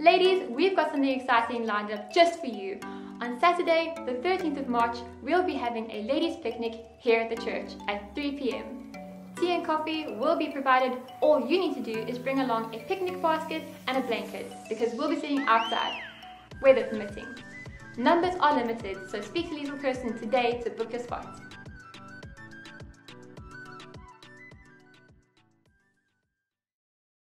Ladies, we've got something exciting lined up just for you. On Saturday, the 13th of March, we'll be having a ladies' picnic here at the church at 3 p.m. Tea and coffee will be provided. All you need to do is bring along a picnic basket and a blanket because we'll be sitting outside, weather permitting. Numbers are limited, so speak to Liezel Kirsten today to book your spot.